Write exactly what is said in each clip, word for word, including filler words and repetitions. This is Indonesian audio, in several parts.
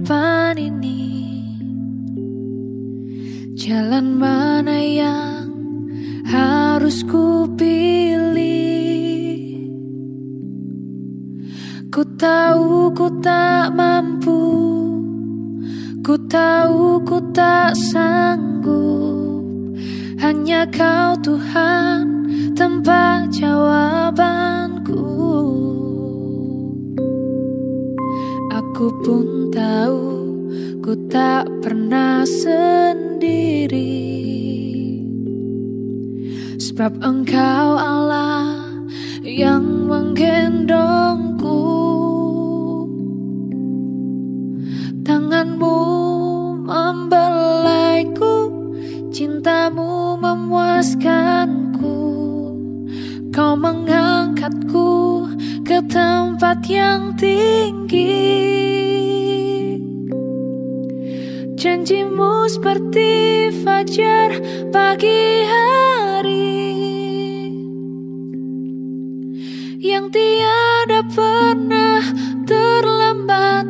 depan ini, jalan mana yang harus ku pilih? Ku tahu ku tak mampu, ku tahu ku tak sanggup. Hanya Kau Tuhan tempat jawabanku. Aku pun tahu ku tak pernah sendiri, sebab Engkau Allah yang menggendongku. Tangan-Mu membelaiku, cinta-Mu memuaskanku. Kau mengangkatku ke tempat yang tinggi. Janji-Mu seperti fajar pagi hari, yang tiada pernah terlambat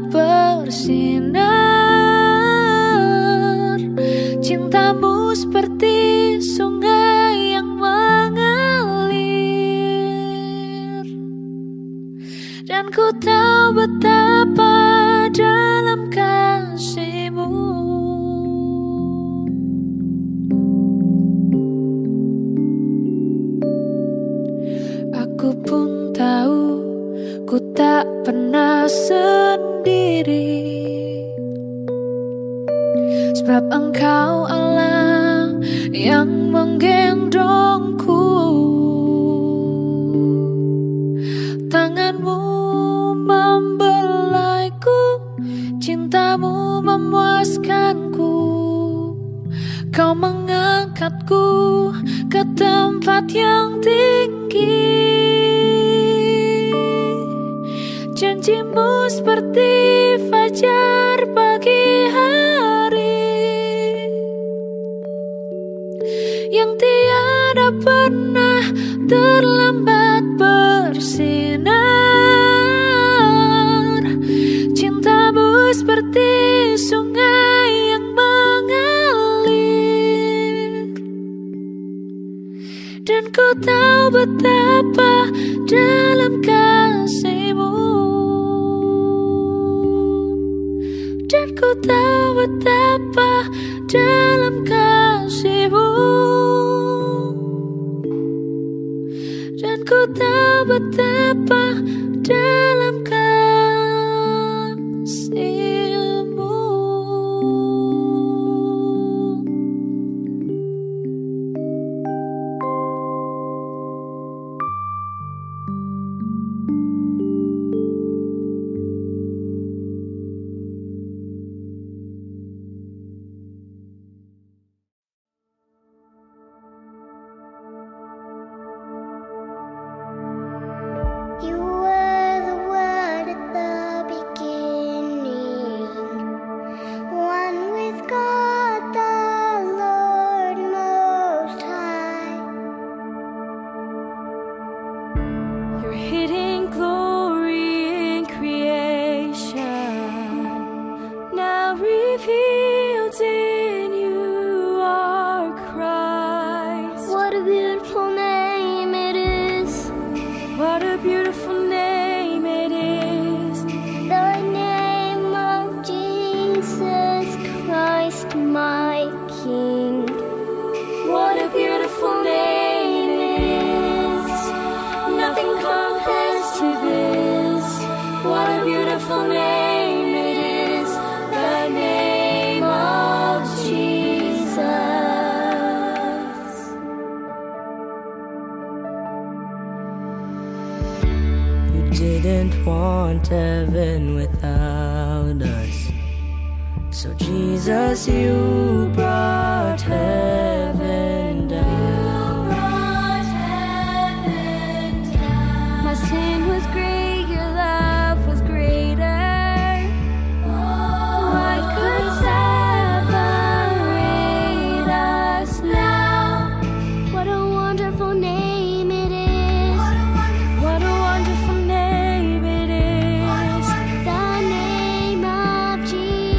bersinar. Cinta-Mu seperti sungai yang mengalir, dan ku tahu betapa dalam kasih-Mu. Aku pun tahu ku tak pernah sendiri, sebab Engkau Allah yang menggendongku. Tangan-Mu membelaiku, cinta-Mu memuaskanku. Kau mengangkatku ke tempat yang tinggi. Janji-Mu seperti fajar pagi hari, yang tiada pernah terlambat bersinar. Cinta-Mu seperti sungai yang mengalir, dan ku tahu betapa dalam kasih-Mu. Dan ku tahu betapa dalam kasih-Mu. Dan ku tahu betapa dalam kasih-Mu. You were the Word at the beginning, one with God the Lord Most High. Your hidden glory in creation, now revealed in You are Christ. What a beautiful name it is, What a beautiful name it is, the name of Jesus Christ, my King. what a beautiful name it is. Nothing compares to this. What a beautiful name it is, the name of Jesus. You didn't want heaven without us, so Jesus, You brought heaven down. My sin was great, Your love was greater. What could separate us now? What a wonderful name it is, What a wonderful name it is, the name of Jesus.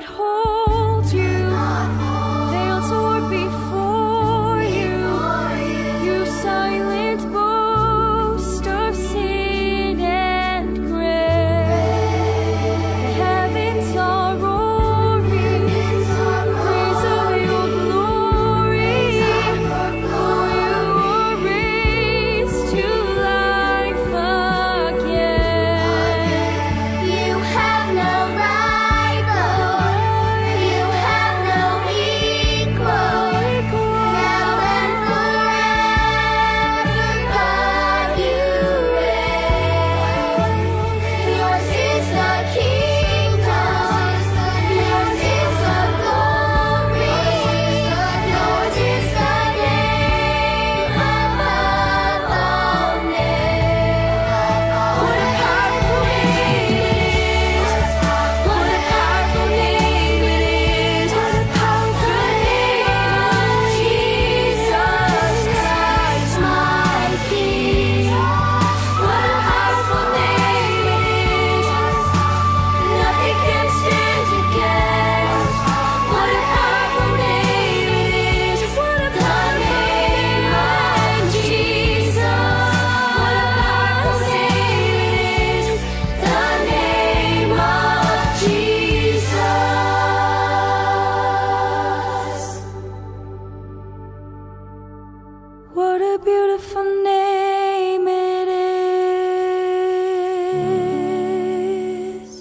not hold you. They'll soar before you. You silent boast of sin and grace. The heavens are roaring, praise of your glory. For you were raised to life again. You have no rival, you have no equal, now and forever, God, you reign. Yours is the kingdom, yours is the glory, yours is the name above all names. What a powerful name it is! What a powerful name it is! What a powerful name, Jesus Christ, my King. What a powerful name it is! Nothing can stand against. What a powerful name it is! What a powerful name of Jesus! What a powerful name it is! The name of Jesus. What a beautiful name it is.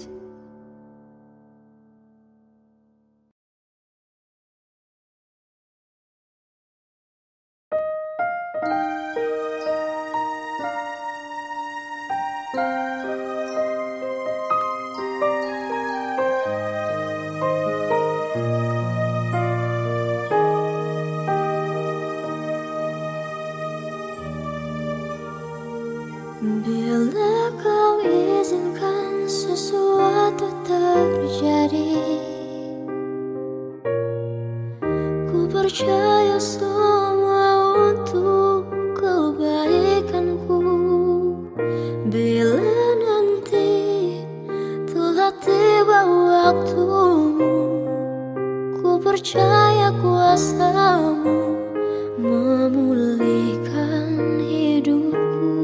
Bila kau izinkan sesuatu terjadi, ku percaya semua untuk kebaikanku. Bila nanti telah tiba waktumu, ku percaya kuasamu memulihkan hidupku.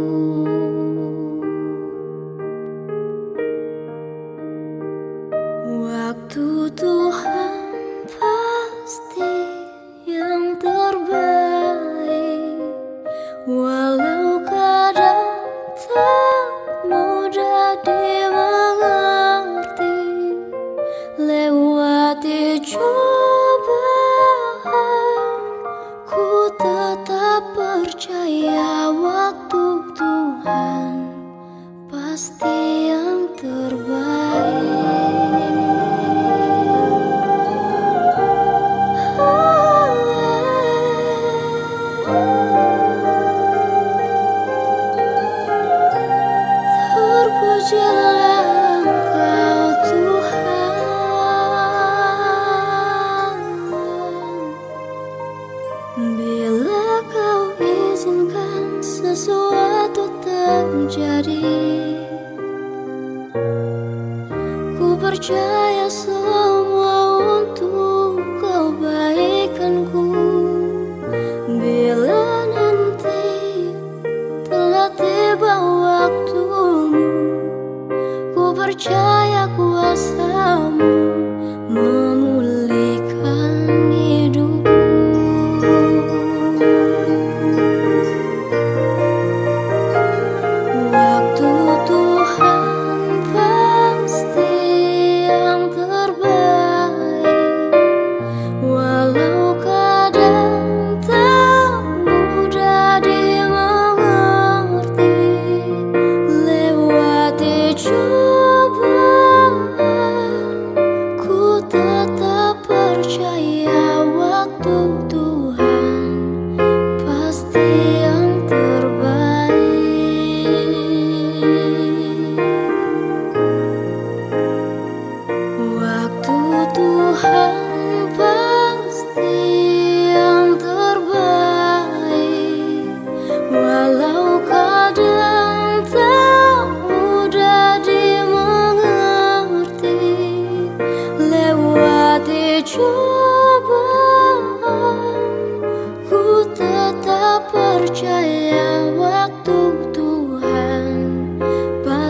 Waktu Tuhan pasti yang terbaik, walau kadang tak mudah dimengerti. Lewati cobaan, ku tetap percaya waktu Tuhan pasti yang terbaik. Terpujilah Engkau Tuhan, bila Kau izinkan sesuatu terjadi. Ku percaya semua untuk kebaikanku. Bila nanti telah tiba waktumu, ku percaya kuasamu memulihkan hidupku. Waktu Tuhan pasti yang terbaik, walau kadang tak mudah dimengerti. Lewati cobaan, ku tetap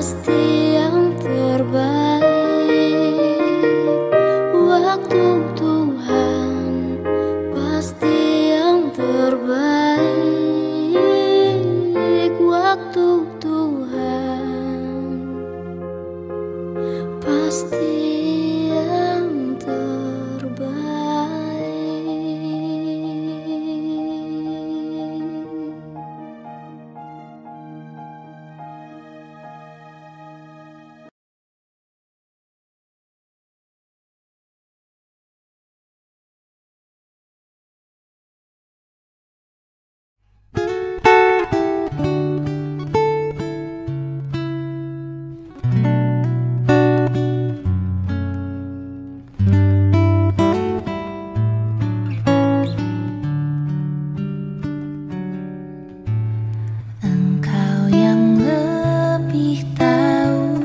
pasti yang terbaik. Waktu Tuhan pasti yang terbaik. Waktu Tuhan pasti yang terbaik. Engkau yang lebih tahu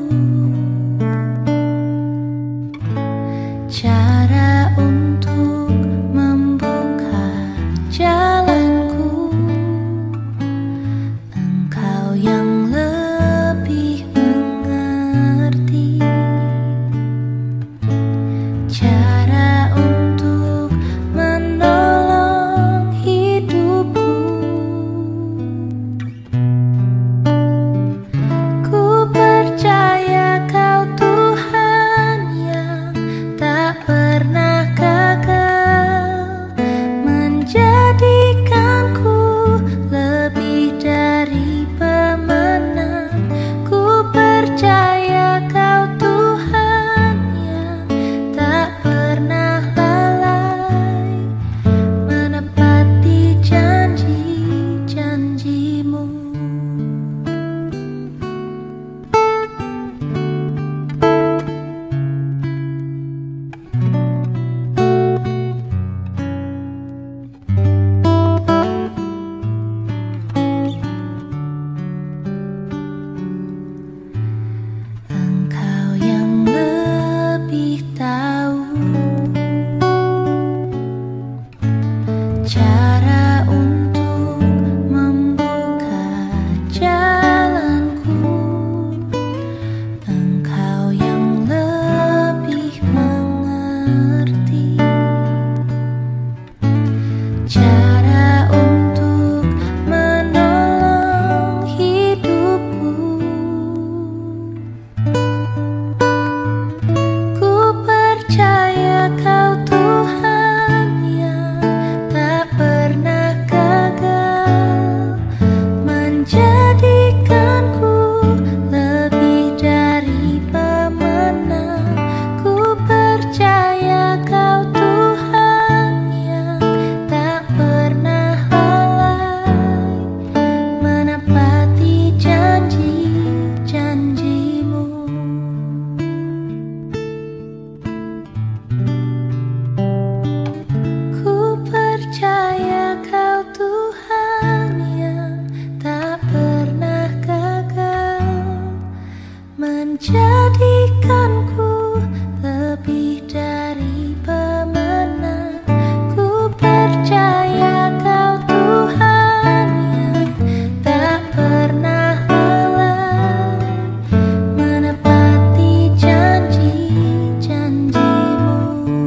cara untuk membuka jalanku. Engkau yang lebih mengerti cara untuk menolong hidupku. Ku percaya Kau Tuhan yang tak pernah gagal, menjadikanku lebih dari pemenang. Ku percaya Kau Tuhan yang tak pernah lalai, menepati janji-janji-Mu. Engkau yang lebih tahu cara untuk membuka jalanku. Engkau yang lebih mengerti cara untuk menolong hidupku. Ku percaya Kau Tuhan yang tak pernah gagal, menjadikanku lebih dari pemenang. Ku percaya Kau Tuhan yang tak pernah lalai, menepati janji-janji-Mu. Ku percaya Kau Tuhan yang tak pernah gagal, menjadikanku lebih dari pemenang. Ku percaya Kau Tuhan yang tak pernah lalai, menepati janji-janji-Mu.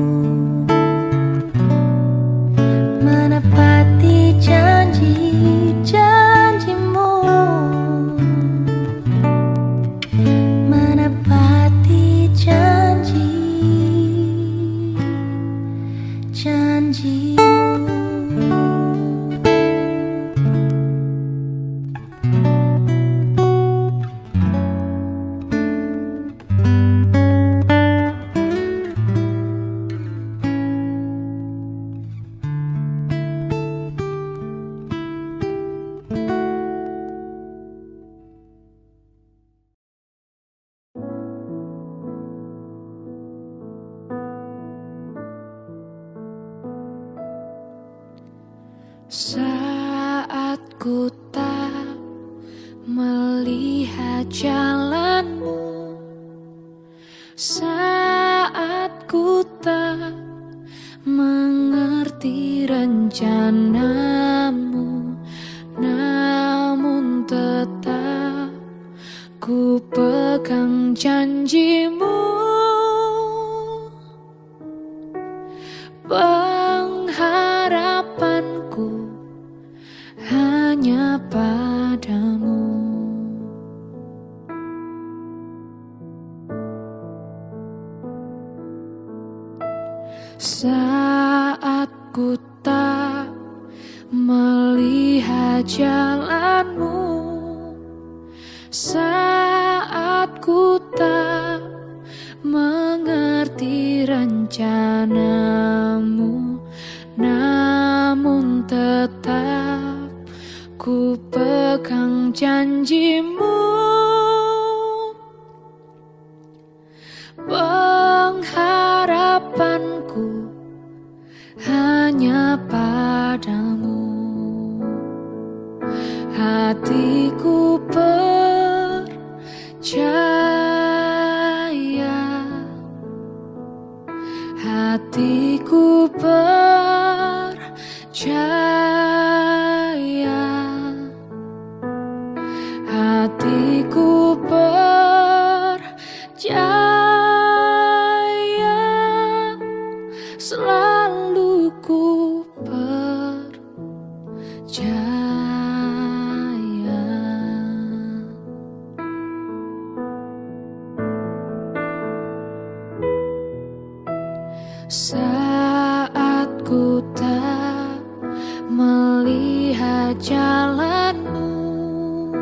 Menepati janji-janji-Mu. Menepati janji-janji-Mu. Saat ku tak melihat jalanmu, saat ku tak mengerti rencanamu, namun tetap ku percaya pegang janjimu, pengharapanku hanya padamu. Saat ku tak melihat jalanmu, saat ku tak mengerti rencanamu, namun tetap ku pegang janjimu, pengharapanku hanya padamu. Hatiku percaya, hatiku percaya, hatiku percaya, selalu ku percaya. Saat ku tak melihat jalanmu,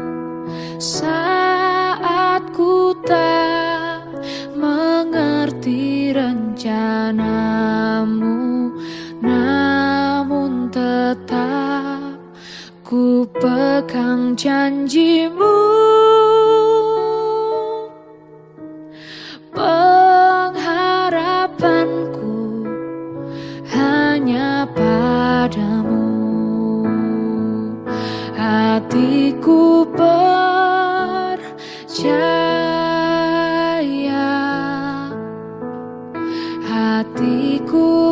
saat ku tak mengerti rencanamu, namun tetap ku pegang janjimu, pengharapanku hanya padamu. Hatiku percaya, hatiku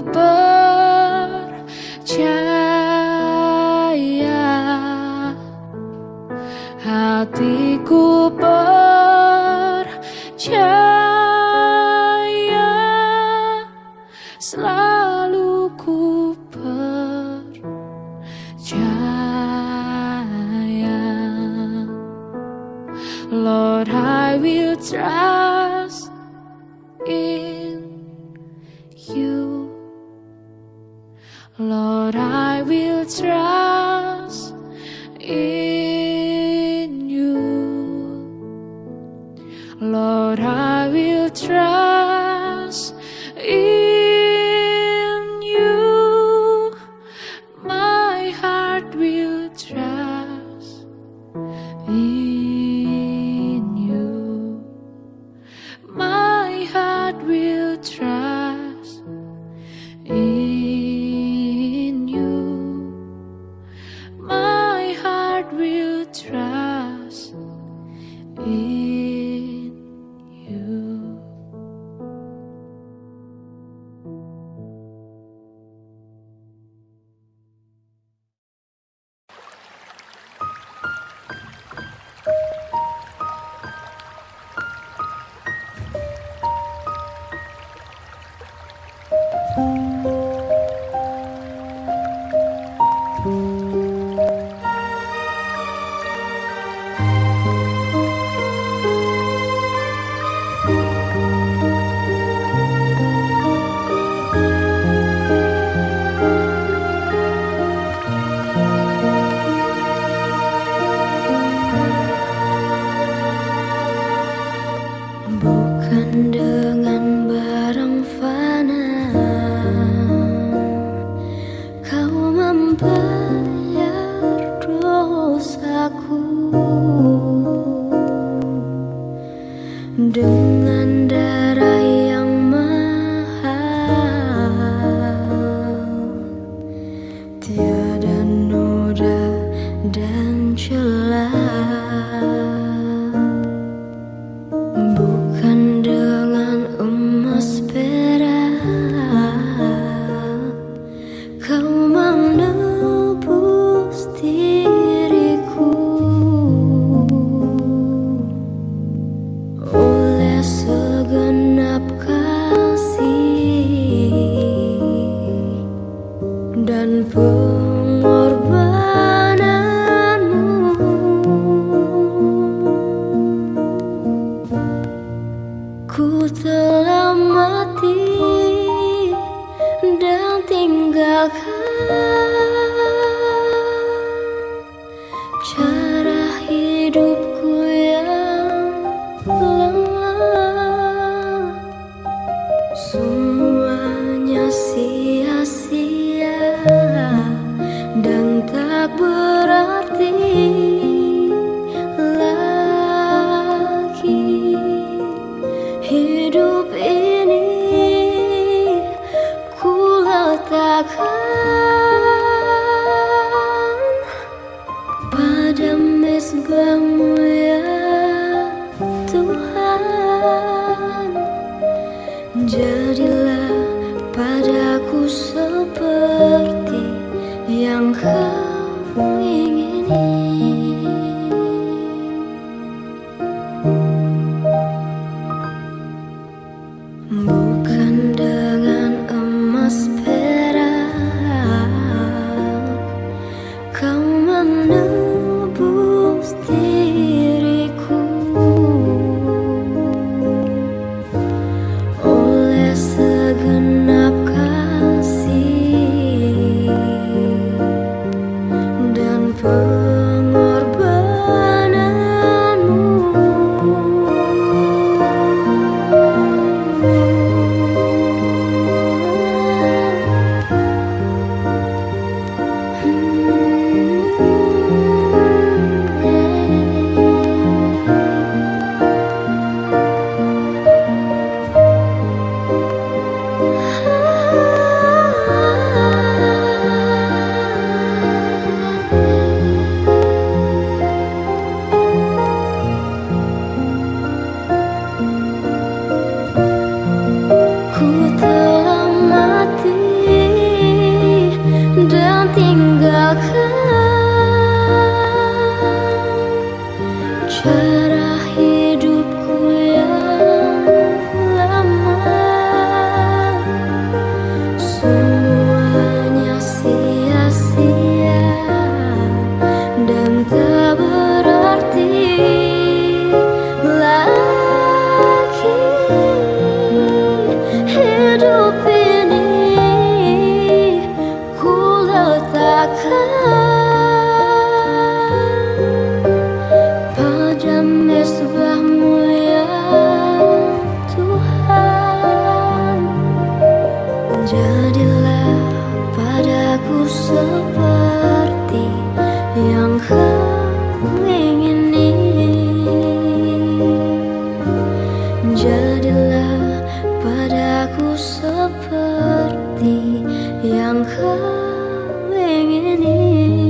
percaya, hatiku percaya, selalu ku percaya. Lord, I will trust in you. Lord, I will trust in you. Lord, I will trust in you. My heart will trust in you. My heart will trust in you. My heart will trust in you. Bukan dengan barang fana kau membayar dosaku, dengan darah yang mahal, tiada noda dan celah. Bukan dengan emas perak kau menebus diriku. Ku telah mati dan tinggalkan cara hidupku yang lama. Semuanya sia-sia dan tak berarti lagi. Hidup ini ku letakkan pada mezbah-Mu ya Tuhan. Jadilah padaku seperti yang Kau ingini. Bukan dengan emas perak Kau menebus diriku, oleh segenap kasih dan pengorbananmu. Ku telah mati dan tinggalkan cara hidupku yang lama. Semuanya sia-sia dan tak berarti lagi. Hidup ini ku letakkan pada mezbah-Mu ya Tuhan. Jadilah padaku seperti yang Kau ingini. Jadilah padaku seperti yang Kau ingini.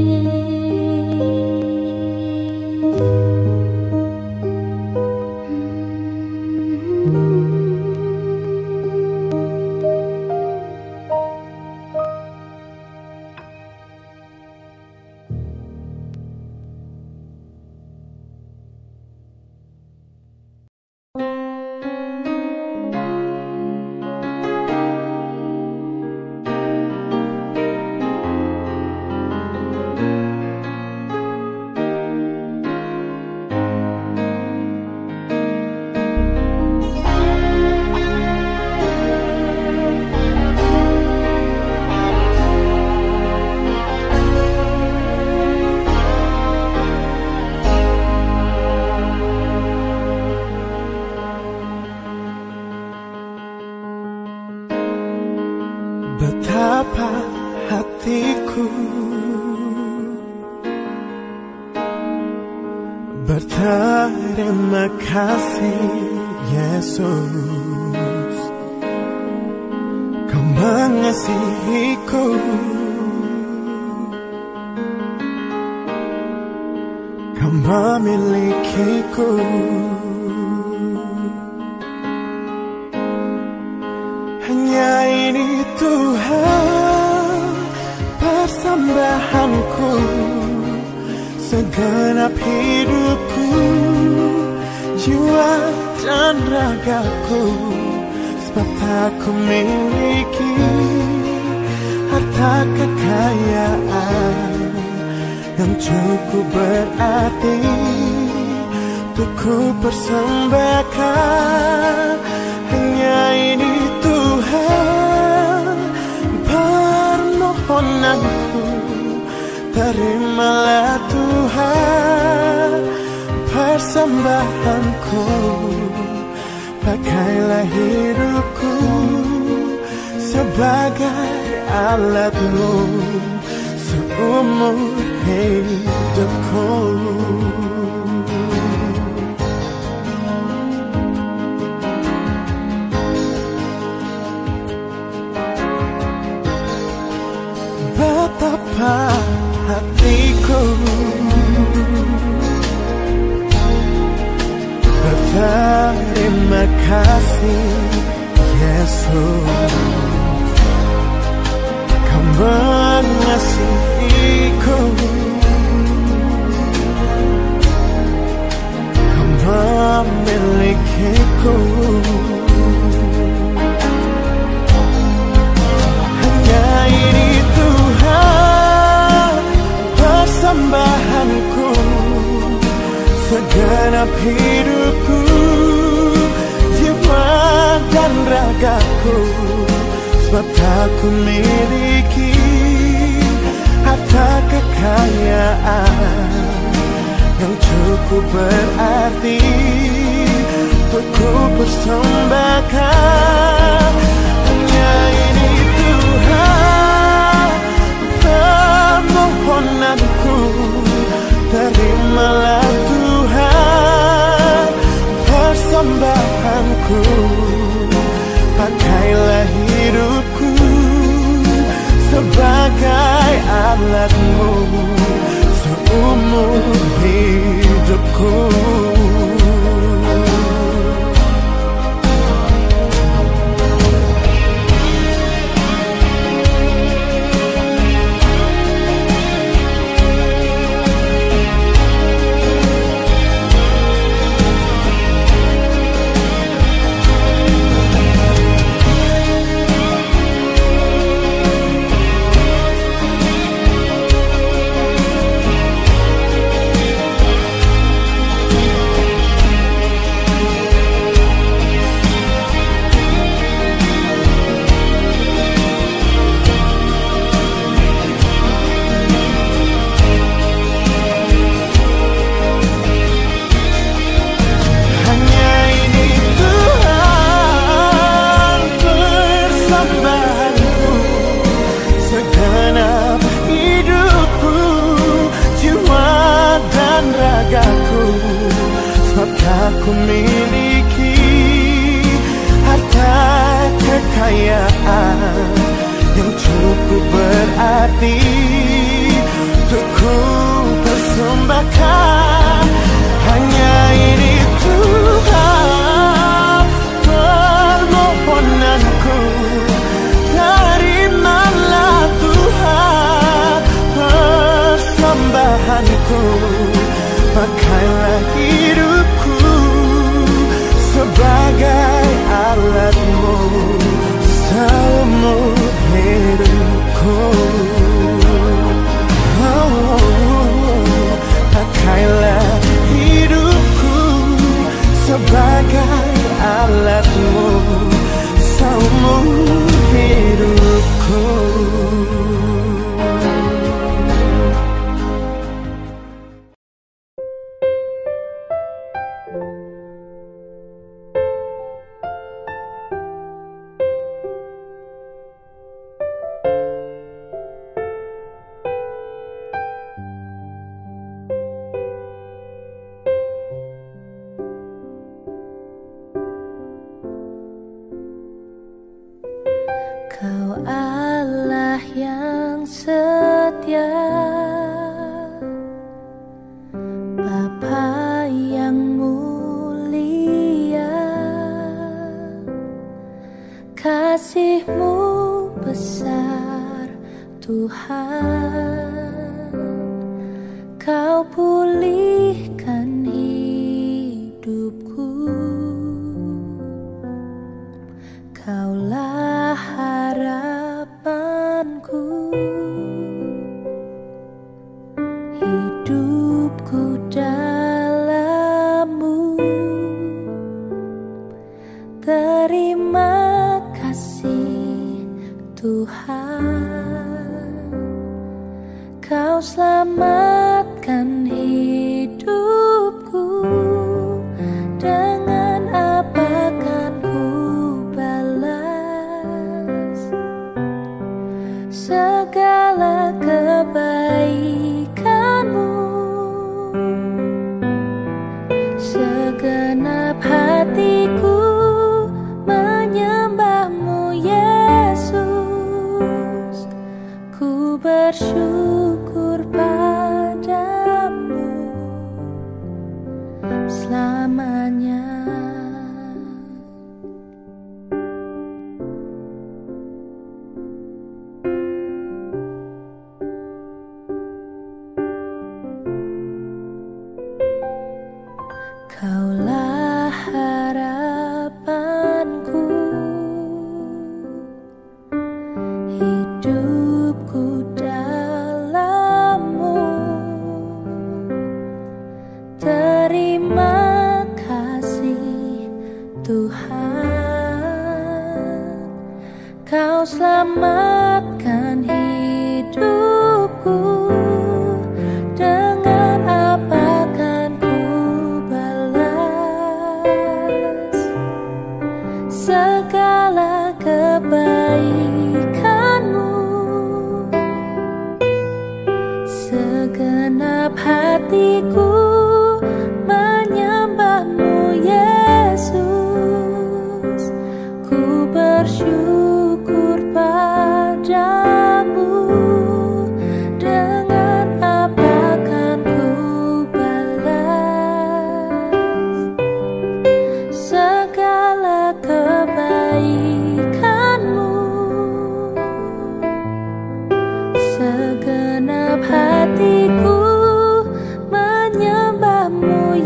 Betapa hatiku berterima kasih Yesus, Kau mengasihiku, Kau memilikiku. Hanya ini Tuhan persembahanku, segenap hidupku, jiwa dan ragaku. Sebab tak ku miliki harta kekayaan yang cukup berarti untuk ku persembahkan persembahanku, pakailah hidupku sebagai alatmu seumur hidupku. Betapa hatiku berterima kasih Yesus, Kau mengasihiku, Kau memilikiku. Hanya ini Tuhan persembahanku, segenap hidupku, jiwa dan ragaku. Sebab tak ku miliki harta kekayaan yang cukup berarti untuk ku persembahkan. Hanya ini Tuhan permohonanku, terimalah Tuhan persembahanku, pakailah hidupku sebagai alatmu seumur hidupku. Aku miliki harta kekayaan yang cukup berarti untuk ku persembahkan. Hanya ini Tuhan permohonanku, terimalah Tuhan persembahanku, pakailah hidupku sebagai alatmu seumur hidupku. Oh, pakailah hidupku sebagai alatmu seumur hidupku. Kau Allah yang setia, Bapa yang mulia, kasih-Mu besar Tuhan. Kau pulihkan hidupku, Kaulah harapanku, hidupku dalam-Mu. Terima kasih Tuhan, Kau selamatkan hidupku. Kau selamatkan hidupku, dengan apa kan ku balas segala kebaikanmu. Segenap hatiku menyembahmu Yesus, ku bersyukur padamu. Dengan apa kan ku balas segala kebaikanmu. Segenap hatiku menyembahmu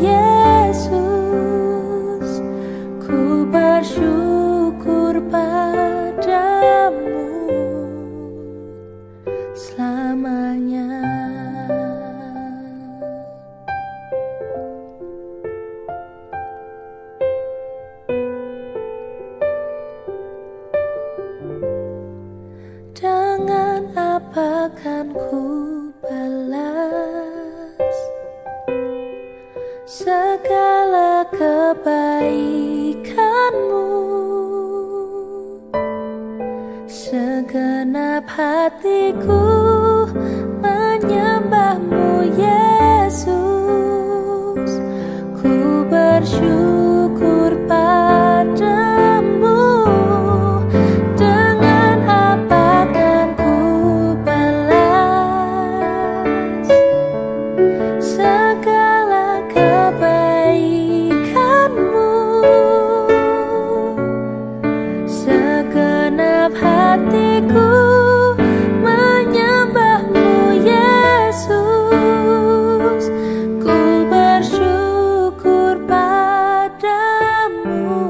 Yesus, ku bersyukur padamu selamanya. Dengan apa kan ku balas segala kebaikanmu. Segenap hatiku menyembahmu Yesus, ku bersyukur padamu. Dengan apa kan ku balas segala kebaikanmu. Segenap hatiku menyembahmu Yesus, ku bersyukur padamu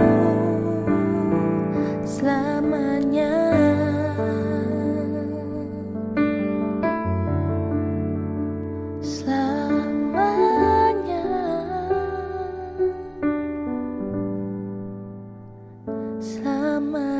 selamanya. Selamanya, selamanya.